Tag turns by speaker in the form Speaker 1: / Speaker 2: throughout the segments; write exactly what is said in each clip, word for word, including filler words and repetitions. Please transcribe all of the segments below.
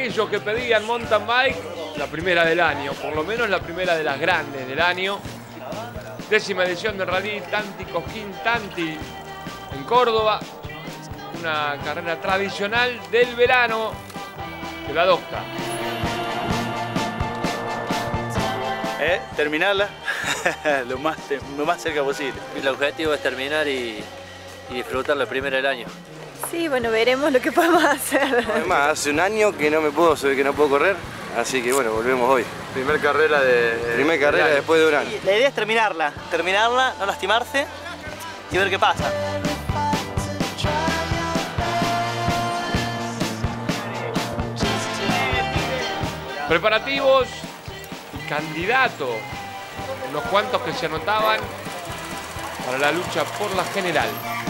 Speaker 1: aquellos que pedían mountain bike, la primera del año, por lo menos la primera de las grandes del año. Décima edición del Rally Tanti Cosquín Tanti en Córdoba. Una carrera tradicional del verano de la Docta.
Speaker 2: Eh, terminarla lo, más, lo más cerca posible.
Speaker 3: El objetivo es terminar y, y disfrutar la primera del año.
Speaker 4: Sí, bueno, veremos lo que podemos hacer.
Speaker 5: Además, hace un año que no me puedo, que no puedo correr, así que bueno, volvemos hoy.
Speaker 6: Primer carrera de...
Speaker 5: Primer carrera después de un año.
Speaker 7: La idea es terminarla, terminarla, no lastimarse y ver qué pasa.
Speaker 1: Preparativos y candidato. Unos cuantos que se anotaban para la lucha por la general.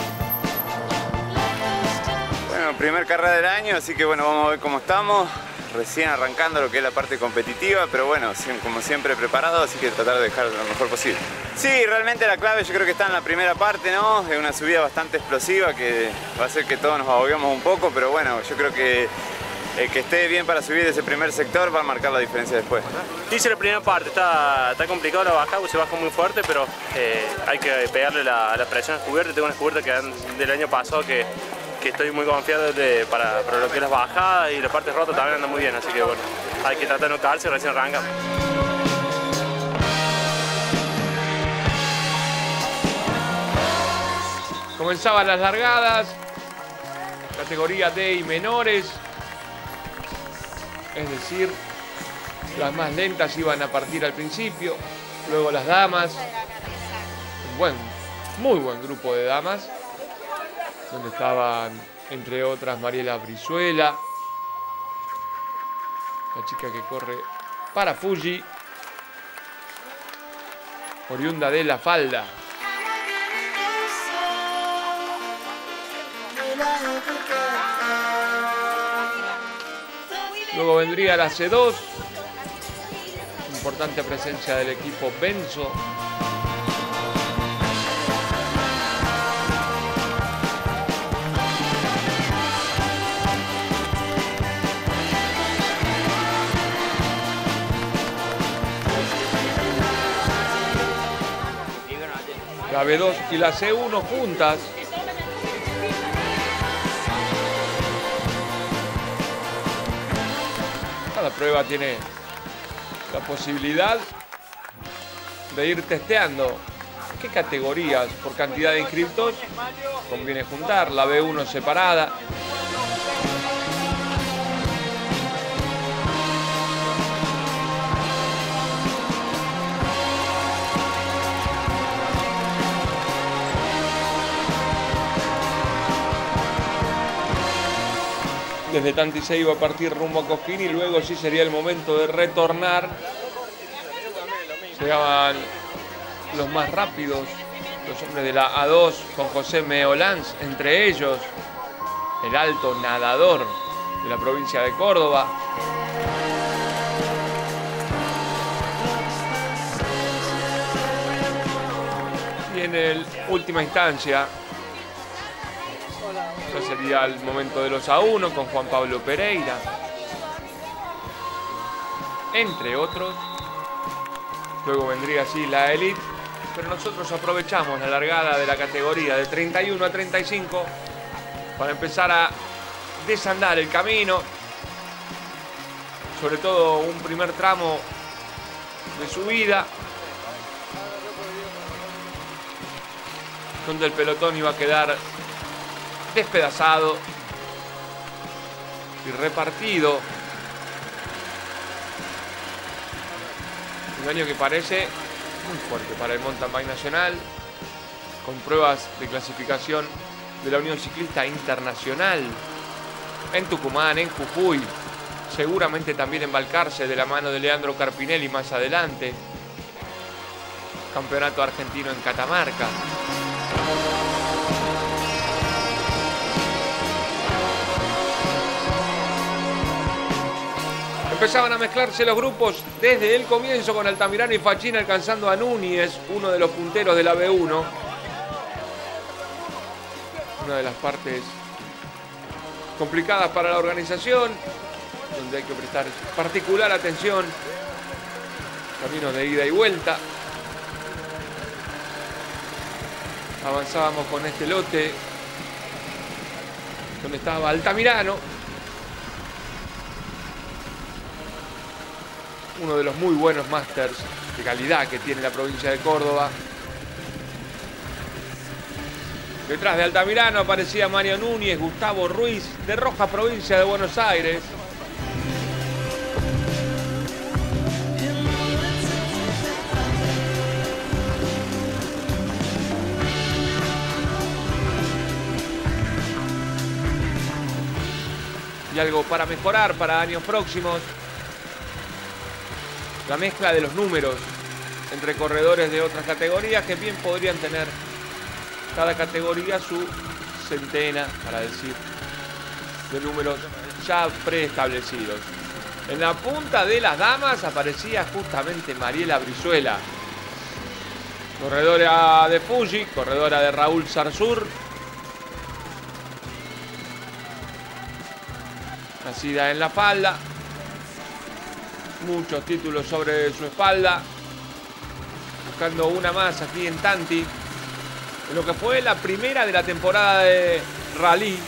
Speaker 6: Bueno, primer carrera del año, así que bueno, vamos a ver cómo estamos. Recién arrancando lo que es la parte competitiva, pero bueno, como siempre preparado, así que tratar de dejar lo mejor posible. Sí, realmente la clave yo creo que está en la primera parte, ¿no? Es una subida bastante explosiva que va a hacer que todos nos ahoguemos un poco, pero bueno, yo creo que el que esté bien para subir ese primer sector va a marcar la diferencia después.
Speaker 8: Dice la primera parte, está, está complicado la bajada, se baja muy fuerte, pero eh, hay que pegarle la, la presión a la cubierta. Tengo una cubierta que del año pasado que, que estoy muy confiado de, para, para lo que es las bajadas, y la parte rota también anda muy bien, así que bueno, hay que tratar de no caerse y recién arrancamos.
Speaker 1: Comenzaban las largadas, categoría D y menores. Es decir, las más lentas iban a partir al principio, luego las damas, un buen, muy buen grupo de damas, donde estaban, entre otras, Mariela Brizuela, la chica que corre para Fuji, oriunda de La Falda. Luego vendría la C dos, importante presencia del equipo Benzo. La B dos y la C uno juntas. Cada prueba tiene la posibilidad de ir testeando qué categorías por cantidad de inscriptos conviene juntar. La B uno separada. Desde Tanti se iba a partir rumbo a Cosquín y luego sí sería el momento de retornar. Llegaban los más rápidos, los hombres de la A dos con José Meolans, entre ellos el alto nadador de la provincia de Córdoba. Y en el última instancia ya sería el momento de los A uno con Juan Pablo Pereira, entre otros. Luego vendría así la Elite, pero nosotros aprovechamos la largada de la categoría de treinta y uno a treinta y cinco para empezar a desandar el camino, sobre todo un primer tramo de subida, donde el pelotón iba a quedar despedazado y repartido. Un año que parece muy fuerte para el mountain bike nacional, con pruebas de clasificación de la Unión Ciclista Internacional en Tucumán, en Jujuy, seguramente también en Balcarce de la mano de Leandro Carpinelli más adelante. Campeonato argentino en Catamarca. Empezaban a mezclarse los grupos desde el comienzo, con Altamirano y Fachín alcanzando a Núñez, uno de los punteros de la B uno. Una de las partes complicadas para la organización. donde hay que prestar particular atención. Camino de ida y vuelta. Avanzábamos con este lote donde estaba Altamirano, uno de los muy buenos másters de calidad que tiene la provincia de Córdoba. Detrás de Altamirano aparecía Mario Núñez, Gustavo Ruiz, de Rojas, provincia de Buenos Aires. Y algo para mejorar para años próximos: la mezcla de los números entre corredores de otras categorías que bien podrían tener cada categoría su centena, para decir, de números ya preestablecidos. En la punta de las damas aparecía justamente Mariela Brizuela, corredora de Fuji, corredora de Raúl Sarzur, nacida en La Falda, muchos títulos sobre su espalda, buscando una más aquí en Tanti, en lo que fue la primera de la temporada de rally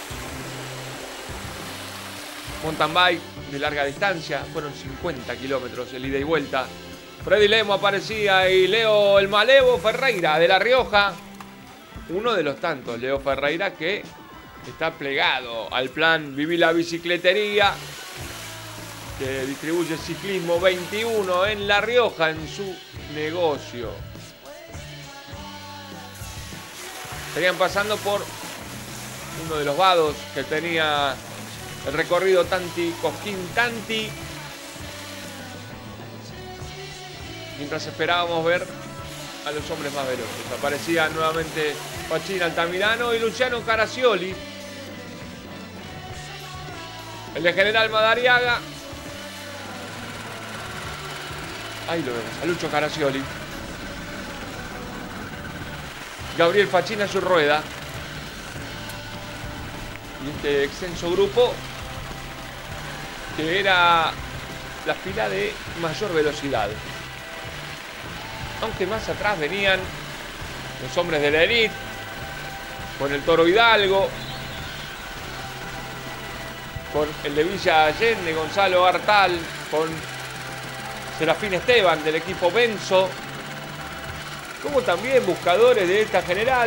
Speaker 1: mountain bike de larga distancia. Fueron cincuenta kilómetros el ida y vuelta. Freddy Lemo aparecía y Leo el Malevo Ferreira de La Rioja, uno de los tantos Leo Ferreira que está plegado al plan Viví la Bicicletería, que distribuye Ciclismo veintiuno en La Rioja en su negocio. Estarían pasando por uno de los vados que tenía el recorrido Tanti-Cosquín-Tanti, mientras esperábamos ver a los hombres más veloces. Aparecían nuevamente Fachin Altamirano y Luciano Caraccioli. El de General Madariaga. Ahí lo vemos, a Lucho Caraccioli. Gabriel Fachin a su rueda. Y este extenso grupo que era la fila de mayor velocidad. Aunque más atrás venían los hombres de la elite, con el Toro Hidalgo, con el de Villa Allende, Gonzalo Artal, con Serafín Esteban del equipo Benzo, como también buscadores de esta general.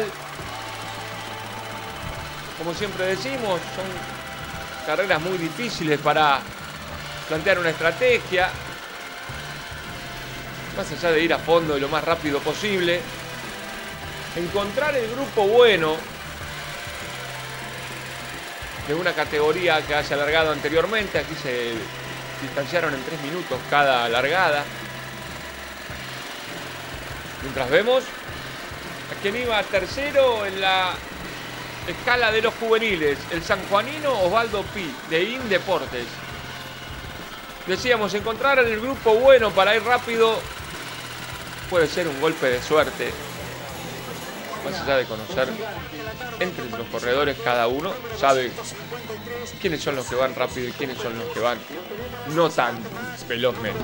Speaker 1: Como siempre decimos, son carreras muy difíciles para plantear una estrategia, más allá de ir a fondo y lo más rápido posible. Encontrar el grupo bueno de una categoría que haya alargado anteriormente. Aquí se distanciaron en tres minutos cada largada. Mientras vemos a quien iba tercero en la escala de los juveniles, el sanjuanino Osvaldo Pi, de Indeportes. Decíamos, encontrar el grupo bueno para ir rápido puede ser un golpe de suerte. Más allá de conocer entre los corredores, cada uno sabe quiénes son los que van rápido y quiénes son los que van no tan velozmente.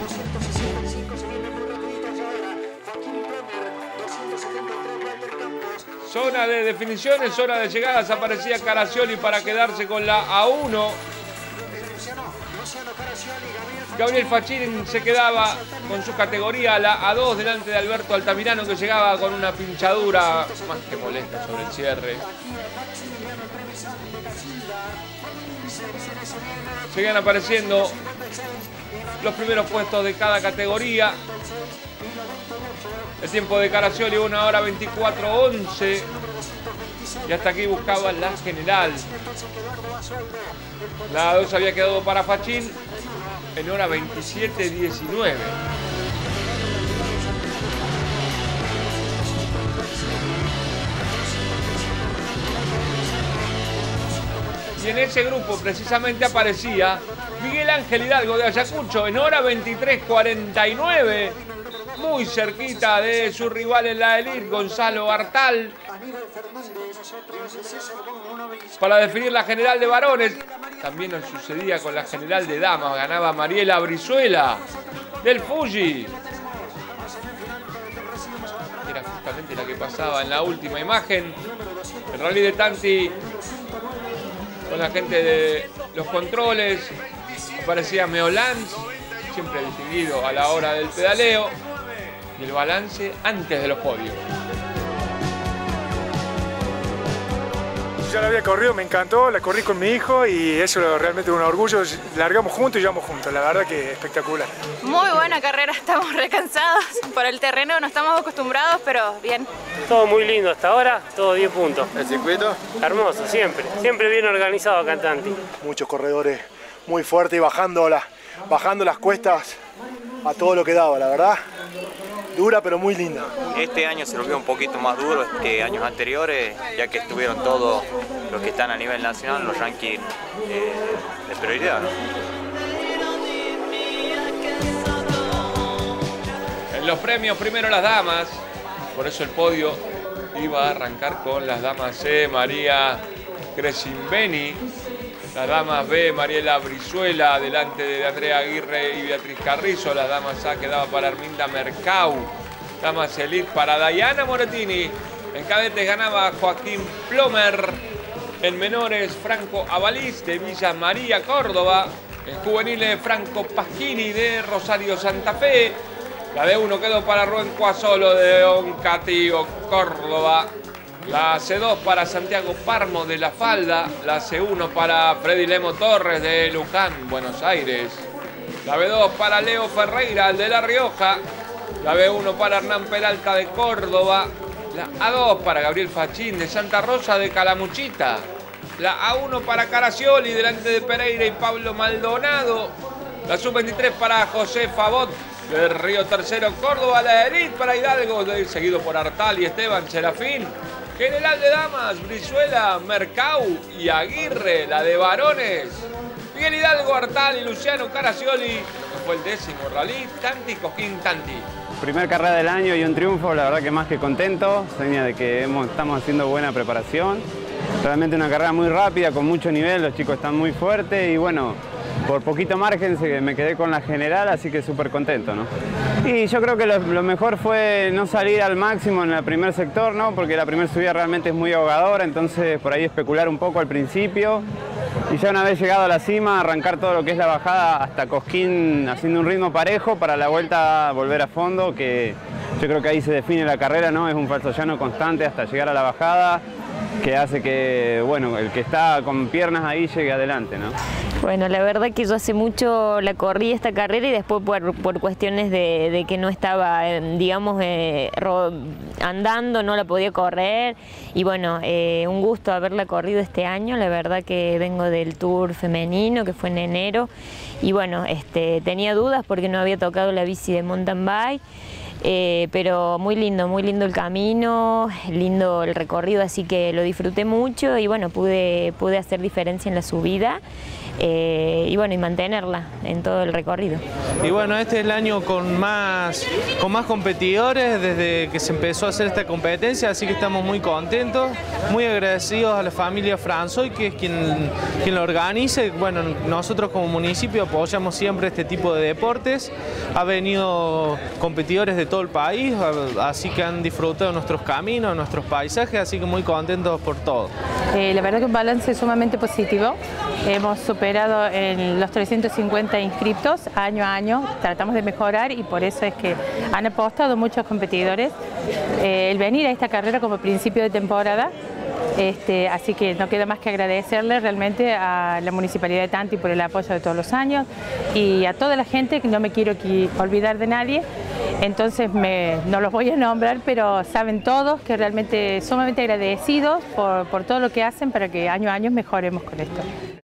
Speaker 1: Zona de definiciones, zona de llegadas, aparecía Caraccioli para quedarse con la A uno. Gabriel Fachin se quedaba con su categoría la A dos delante de Alberto Altamirano, que llegaba con una pinchadura más que molesta sobre el cierre. Seguían apareciendo los primeros puestos de cada categoría. El tiempo de Caraccioli, una hora veinticuatro once. Y hasta aquí buscaba la general. La A dos había quedado para Fachin en hora veintisiete diecinueve. Y en ese grupo precisamente aparecía Miguel Ángel Hidalgo de Ayacucho en hora veintitrés cuarenta y nueve. muy cerquita de su rival en la elite, Gonzalo Artal, para definir la general de varones. También nos sucedía con la general de damas, ganaba Mariela Brizuela del Fuji. Era justamente la que pasaba en la última imagen. El rally de Tanti con la gente de los controles. Aparecía Meolans, siempre distinguido a la hora del pedaleo. Y el balance antes de los podios.
Speaker 9: Ya la había corrido, me encantó, la corrí con mi hijo y eso realmente es un orgullo. Largamos juntos y llevamos juntos, la verdad que espectacular.
Speaker 10: Muy buena carrera, estamos recansados por el terreno, no estamos acostumbrados, pero bien.
Speaker 11: Todo muy lindo hasta ahora, todo diez puntos.
Speaker 6: ¿El circuito?
Speaker 11: Hermoso, siempre, siempre bien organizado acá en Tanti.
Speaker 12: Muchos corredores muy fuertes y bajando, la, bajando las cuestas a todo lo que daba, la verdad. Dura pero muy linda.
Speaker 13: Este año se volvió un poquito más duro que años anteriores, ya que estuvieron todos los que están a nivel nacional en los rankings eh, de prioridad, ¿no?
Speaker 1: En los premios primero las damas, por eso el podio iba a arrancar con las damas C, María Cresimbeni, las damas B, Mariela Brizuela, delante de Andrea Aguirre y Beatriz Carrizo. Las damas A quedaba para Arminda Mercau. Damas Elite para Dayana Morettini. En cadetes ganaba Joaquín Plomer. En menores, Franco Avaliz de Villa María, Córdoba. En juveniles, Franco Pasquini de Rosario Santa Fe. La D uno quedó para Rubén Cuasolo de Oncativo, Córdoba. La C dos para Santiago Parmo de La Falda. La C uno para Freddy Lemo Torres de Luján, Buenos Aires. La B dos para Leo Ferreira de La Rioja. La B uno para Hernán Peralta de Córdoba. La A dos para Gabriel Fachín de Santa Rosa de Calamuchita. La A uno para Caracioli delante de Pereira y Pablo Maldonado. La sub veintitrés para José Favot de Río Tercero, Córdoba. La Elite para Hidalgo, seguido por Artal y Esteban Serafín. General de damas, Brizuela, Mercau y Aguirre. La de varones, Miguel Hidalgo, Artal y Luciano Caracioli. Que fue el décimo rally, Tanti Coquín Tanti.
Speaker 14: Primer carrera del año y un triunfo, la verdad que más que contento. Seña de que hemos, estamos haciendo buena preparación. Realmente una carrera muy rápida, con mucho nivel, los chicos están muy fuertes y bueno, por poquito margen me quedé con la general, así que súper contento, ¿no? Y yo creo que lo, lo mejor fue no salir al máximo en el primer sector, ¿no? Porque la primera subida realmente es muy ahogadora, entonces por ahí especular un poco al principio. Y ya una vez llegado a la cima, arrancar todo lo que es la bajada hasta Cosquín haciendo un ritmo parejo para la vuelta volver a fondo, que yo creo que ahí se define la carrera, ¿no? Es un falso llano constante hasta llegar a la bajada, que hace que, bueno, el que está con piernas ahí llegue adelante, ¿no?
Speaker 15: Bueno, la verdad que yo hace mucho la corrí esta carrera y después por, por cuestiones de, de que no estaba, eh, digamos, eh, andando, no la podía correr. Y bueno, eh, un gusto haberla corrido este año. La verdad que vengo del Tour femenino, que fue en enero. Y bueno, este, tenía dudas porque no había tocado la bici de mountain bike. Eh, pero muy lindo, muy lindo el camino, lindo el recorrido, así que lo disfruté mucho y bueno, pude, pude hacer diferencia en la subida eh, y bueno, y mantenerla en todo el recorrido.
Speaker 16: Y bueno, este es el año con más, con más competidores desde que se empezó a hacer esta competencia, así que estamos muy contentos, muy agradecidos a la familia Franzoy, que es quien, quien lo organiza. Y bueno, nosotros como municipio apoyamos siempre este tipo de deportes. Ha venido competidores de todo el país, así que han disfrutado nuestros caminos, nuestros paisajes, así que muy contentos por todo.
Speaker 17: Eh, la verdad que un balance sumamente positivo. Hemos superado en los trescientos cincuenta inscriptos año a año, tratamos de mejorar y por eso es que han apostado muchos competidores. Eh, el venir a esta carrera como principio de temporada, Este, así que no queda más que agradecerle realmente a la Municipalidad de Tanti por el apoyo de todos los años y a toda la gente, que no me quiero olvidar de nadie, entonces me, no los voy a nombrar, pero saben todos que realmente sumamente agradecidos por, por todo lo que hacen para que año a año mejoremos con esto.